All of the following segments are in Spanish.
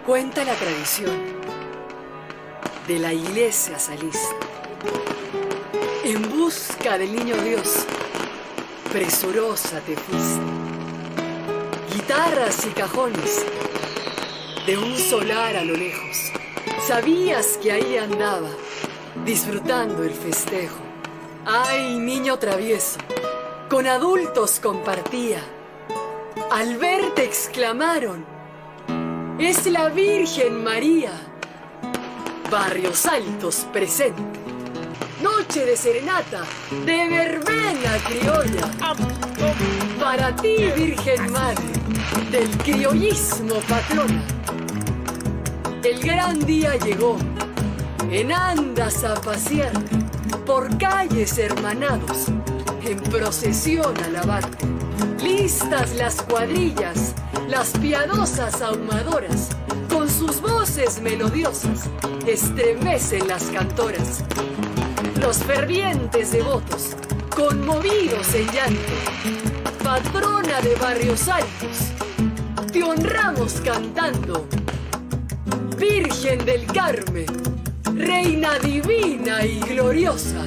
Cuenta la tradición, de la iglesia saliste, en busca del niño Dios, presurosa te fuiste. Guitarras y cajones, de un solar a lo lejos, sabías que ahí andaba, disfrutando el festejo. Ay, niño travieso, con adultos compartía. Al verte exclamaron: es la Virgen María. Barrios Altos presente, noche de serenata, de verbena criolla. Para ti, Virgen Madre, del criollismo patrona. El gran día llegó, en andas a pasear, por calles hermanados, en procesión a alabarte. Listas las cuadrillas, las piadosas ahumadoras, con sus voces melodiosas, estremecen las cantoras. Los fervientes devotos, conmovidos en llanto, patrona de Barrios Altos, te honramos cantando. Virgen del Carmen, Reina divina y gloriosa.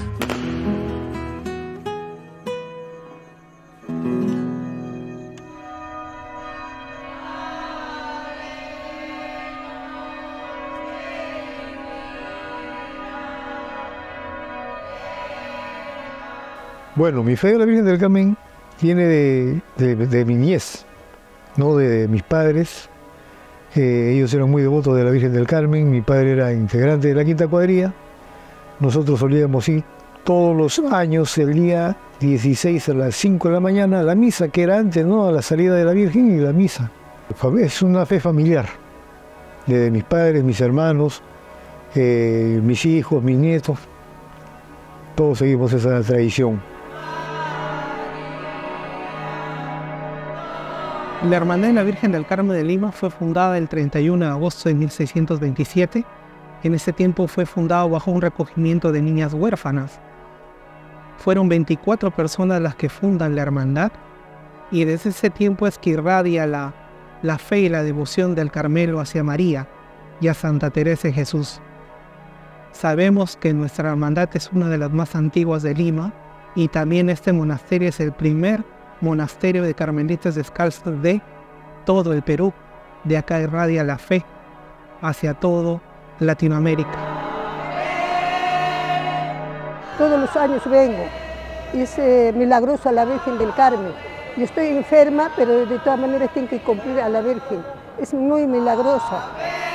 Bueno, mi fe de la Virgen del Carmen viene de mi niñez, no de mis padres. Ellos eran muy devotos de la Virgen del Carmen. Mi padre era integrante de la Quinta Cuadrilla. Nosotros solíamos ir todos los años, el día 16 a las 5 de la mañana, a la misa, que era antes, ¿no?, a la salida de la Virgen y la misa. Es una fe familiar, de mis padres, mis hermanos, mis hijos, mis nietos. Todos seguimos esa tradición. La Hermandad de la Virgen del Carmen de Lima fue fundada el 31 de agosto de 1627. En ese tiempo fue fundado bajo un recogimiento de niñas huérfanas. Fueron 24 personas las que fundan la hermandad, y desde ese tiempo es que irradia la fe y la devoción del Carmelo hacia María y a Santa Teresa de Jesús. Sabemos que nuestra hermandad es una de las más antiguas de Lima, y también este monasterio es el primer monasterio de carmelitas descalzos de todo el Perú. De acá irradia la fe hacia todo Latinoamérica. Todos los años vengo, es milagrosa la Virgen del Carmen. Yo estoy enferma, pero de todas maneras tengo que cumplir a la Virgen. Es muy milagrosa.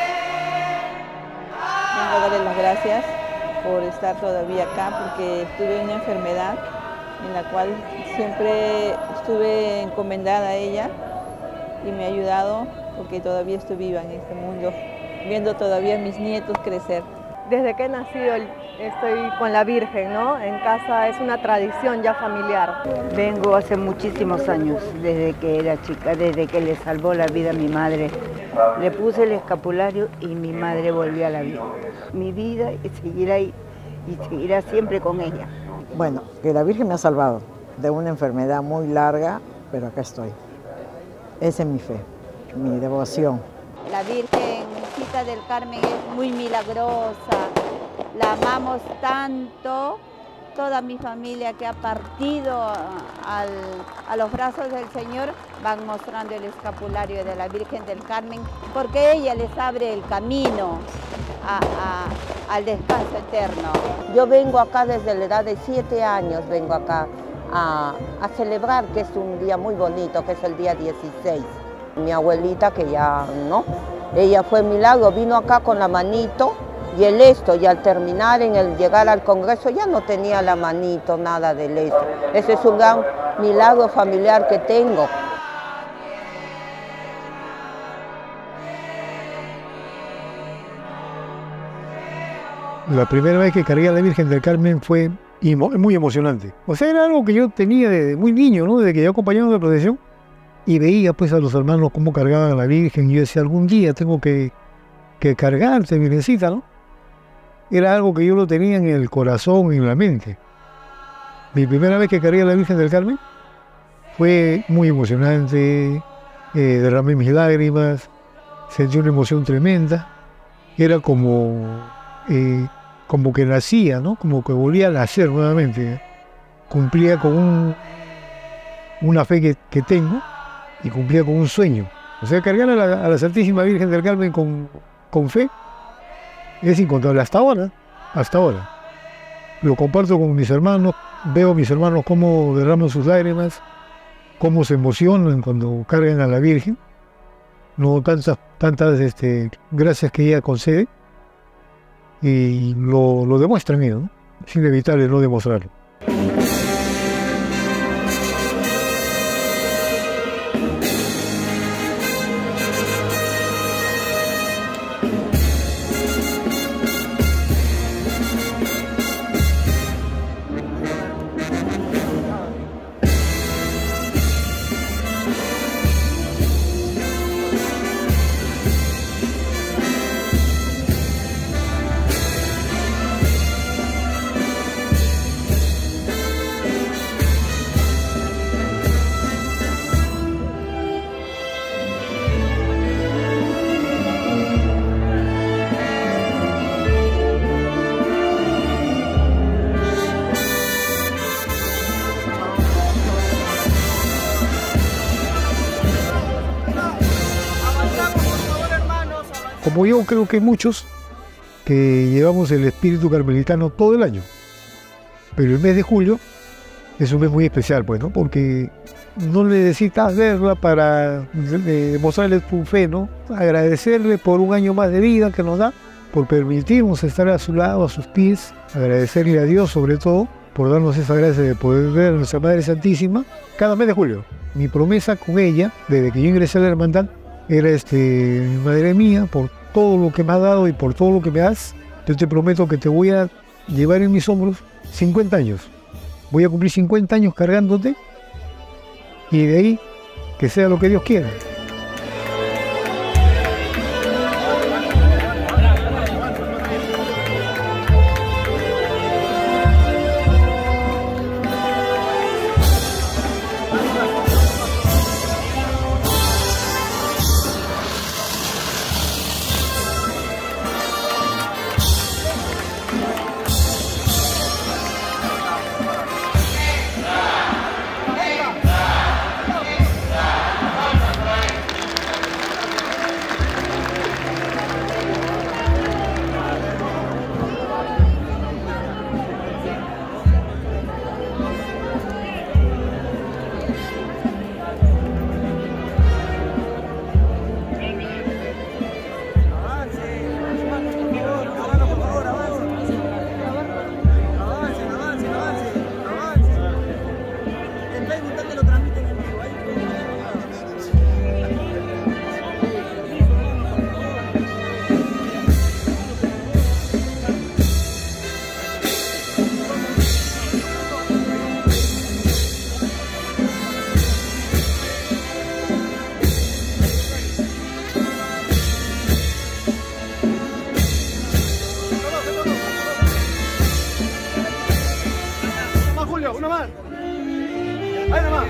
Vengo a darle las gracias por estar todavía acá, porque tuve una enfermedad en la cual siempre estuve encomendada a ella y me ha ayudado, porque todavía estoy viva en este mundo, viendo todavía a mis nietos crecer. Desde que he nacido estoy con la Virgen, ¿no? En casa es una tradición ya familiar. Vengo hace muchísimos años, desde que era chica, desde que le salvó la vida a mi madre. Le puse el escapulario y mi madre volvió a la vida. Mi vida seguirá ahí y seguirá siempre con ella. Bueno, que la Virgen me ha salvado de una enfermedad muy larga, pero acá estoy. Esa es mi fe, mi devoción. La Virgencita del Carmen es muy milagrosa, la amamos tanto. Toda mi familia que ha partido a los brazos del Señor van mostrando el escapulario de la Virgen del Carmen, porque ella les abre el camino al descanso eterno. Yo vengo acá desde la edad de 7 años, vengo acá a celebrar, que es un día muy bonito, que es el día 16. Mi abuelita, que ya no, ella fue milagro, vino acá con la manito y el esto, y al terminar, en el llegar al Congreso, ya no tenía la manito, nada del esto. Ese es un gran milagro familiar que tengo. La primera vez que cargué a la Virgen del Carmen fue muy emocionante. O sea, era algo que yo tenía desde muy niño, ¿no? Desde que yo acompañaba la procesión y veía pues a los hermanos cómo cargaban a la Virgen, y yo decía, algún día tengo que cargarte, Virgencita, ¿no? Era algo que yo lo tenía en el corazón y en la mente. Mi primera vez que cargué a la Virgen del Carmen fue muy emocionante, derramé mis lágrimas, sentí una emoción tremenda. Era como que nacía, ¿no? Como que volvía a nacer nuevamente. Cumplía con una fe que tengo y cumplía con un sueño. O sea, cargar a la Santísima Virgen del Carmen con fe es incontable hasta ahora. Lo comparto con mis hermanos, veo a mis hermanos cómo derraman sus lágrimas, cómo se emocionan cuando cargan a la Virgen, no tantas gracias que ella concede, y lo demuestran ellos, ¿no? Es inevitable no demostrarlo. Como yo creo que muchos que llevamos el espíritu carmelitano todo el año, pero el mes de julio es un mes muy especial, pues, ¿no? Porque no necesitas verla para demostrarle tu fe, ¿no? Agradecerle por un año más de vida que nos da, por permitirnos estar a su lado, a sus pies, agradecerle a Dios sobre todo por darnos esa gracia de poder ver a nuestra Madre Santísima cada mes de julio. Mi promesa con ella, desde que yo ingresé a la hermandad, era Madre mía, por todo lo que me has dado y por todo lo que me das, yo te prometo que te voy a llevar en mis hombros 50 años. Voy a cumplir 50 años cargándote y de ahí que sea lo que Dios quiera. Una más. Ahí nomás.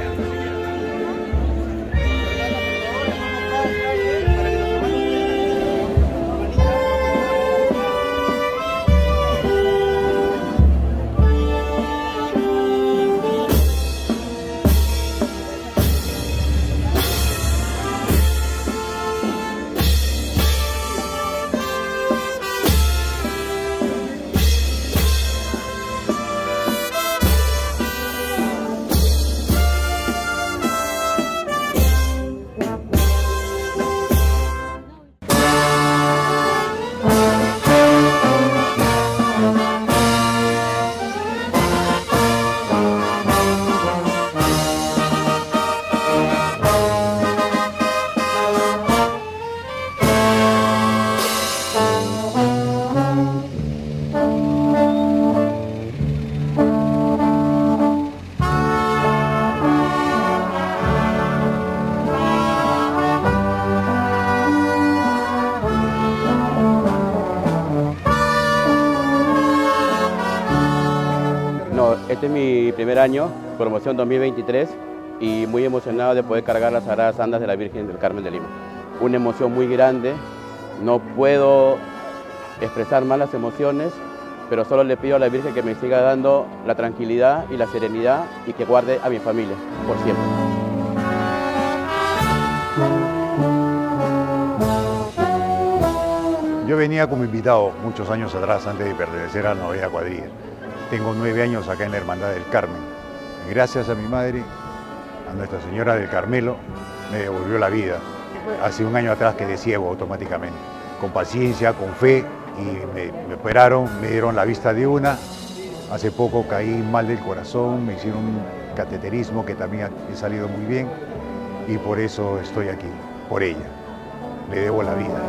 Este es mi primer año, promoción 2023, y muy emocionado de poder cargar las sagradas andas de la Virgen del Carmen de Lima. una emoción muy grande. No puedo expresar más las emociones, pero solo le pido a la Virgen que me siga dando la tranquilidad y la serenidad y que guarde a mi familia por siempre. Yo venía como invitado muchos años atrás, antes de pertenecer a la novena cuadrilla. Tengo 9 años acá en la Hermandad del Carmen. Y gracias a mi madre, a Nuestra Señora del Carmelo, me devolvió la vida. Hace un año atrás quedé ciego automáticamente. Con paciencia, con fe, y me operaron, me dieron la vista de una. Hace poco caí mal del corazón, me hicieron un cateterismo que también he salido muy bien, y por eso estoy aquí, por ella. Le debo la vida.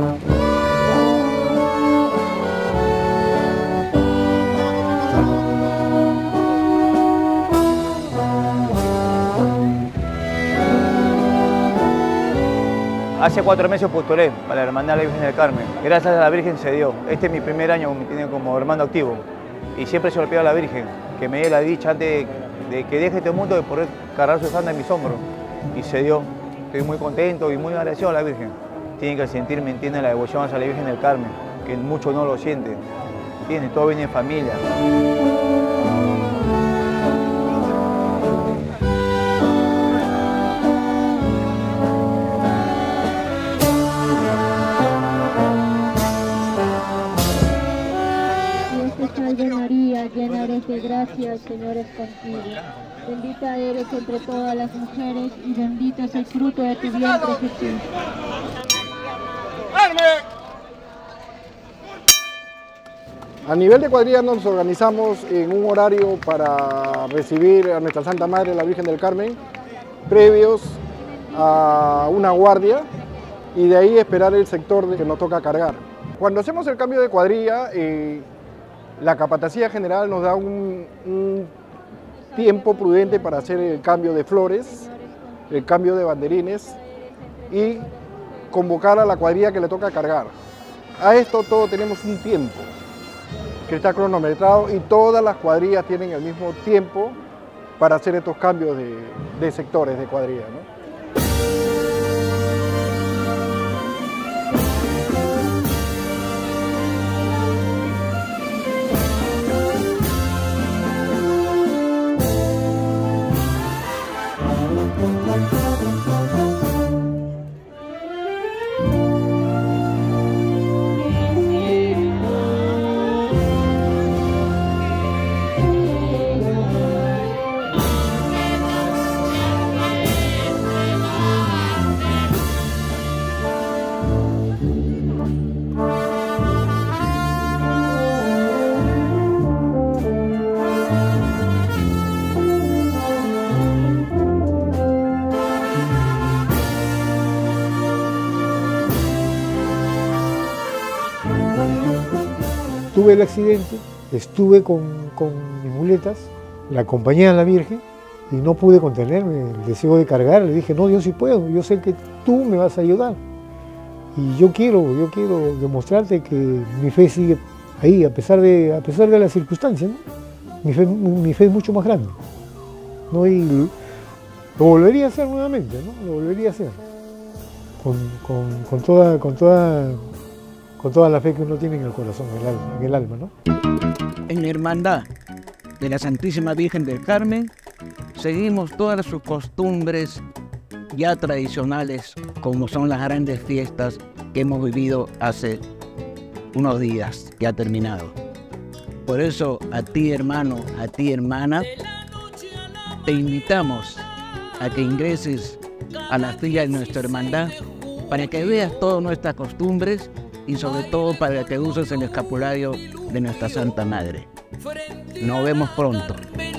Hace 4 meses postulé para la Hermandad de la Virgen del Carmen. Gracias a la Virgen se dio. Este es mi primer año como hermano activo. Y siempre se lo pido a la Virgen, que me dé la dicha antes de que deje este mundo de poder cargar su santa en mis hombros. Y se dio. Estoy muy contento y muy agradecido a la Virgen. Tienen que sentir, me entienden, la devoción hacia la Virgen del Carmen, que muchos no lo sienten. ¿Entienden? Todo viene en familia. Llena eres de gracia, el Señor es contigo. Bendita eres entre todas las mujeres y bendito es el fruto de tu vientre, Jesús. A nivel de cuadrilla nos organizamos en un horario para recibir a Nuestra Santa Madre, la Virgen del Carmen, previos a una guardia, y de ahí esperar el sector que nos toca cargar. Cuando hacemos el cambio de cuadrilla, la capatacía general nos da un tiempo prudente para hacer el cambio de flores, el cambio de banderines y convocar a la cuadrilla que le toca cargar. A esto todo tenemos un tiempo que está cronometrado y todas las cuadrillas tienen el mismo tiempo para hacer estos cambios de sectores de cuadrilla, ¿no? Tuve el accidente, estuve con mis muletas, la acompañé a la Virgen y no pude contenerme el deseo de cargar. Le dije, no, yo sí puedo, yo sé que tú me vas a ayudar. Y yo quiero demostrarte que mi fe sigue ahí, a pesar de las circunstancias, ¿no? Mi fe es mucho más grande, ¿no? Y lo volvería a hacer nuevamente, ¿no? Lo volvería a hacer. Con toda la fe que uno tiene en el corazón, en el alma, ¿no? En la Hermandad de la Santísima Virgen del Carmen seguimos todas sus costumbres ya tradicionales, como son las grandes fiestas que hemos vivido hace unos días que ha terminado. Por eso a ti, hermano, a ti, hermana, te invitamos a que ingreses a la fila de nuestra hermandad para que veas todas nuestras costumbres y sobre todo para que uses el escapulario de nuestra Santa Madre. Nos vemos pronto.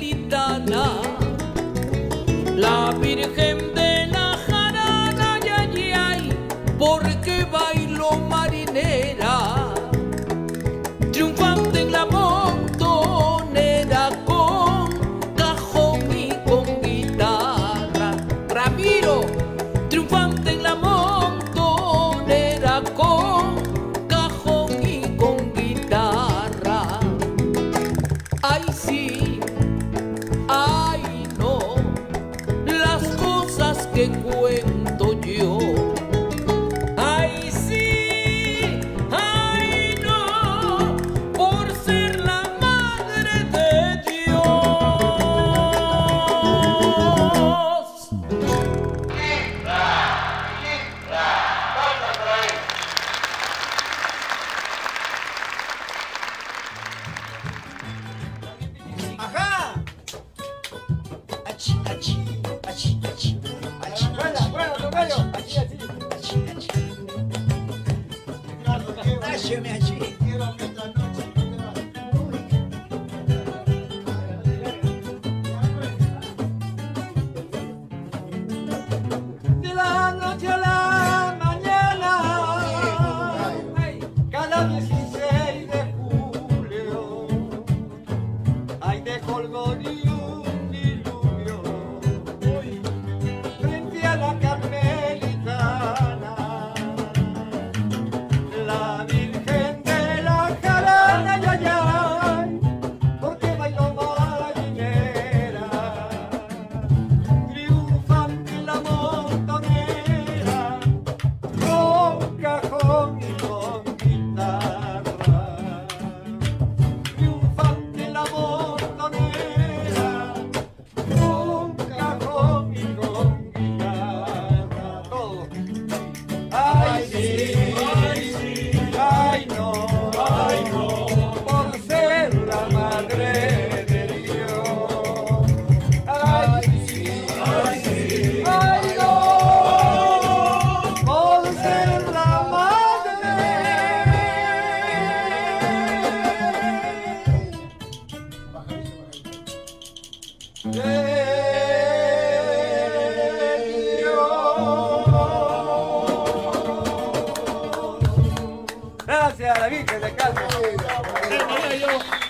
La Virgen de la Jarana, ay, ay, porque bailó marinera, triunfante en la montonera con cajón y con guitarra. Ramiro, triunfante en la montonera con cajón y con guitarra. Ay sí, ay no, las cosas que Váyame allí. De la noche a la mañana, cada 16 de julio, ay, dejó el gol y un diluvio frente a la Carmelitana, la Virgen de la Jarana, ay, ay, ay, porque bailó marinera, triunfante la montonera, con cajón y con guitarra, triunfante la montonera, con cajón y con guitarra, todo. Ay sí, ay no, por ser la madre de Dios. Ay sí, ay no, por ser la madre de Dios. Gracias a la Virgen de Carmen.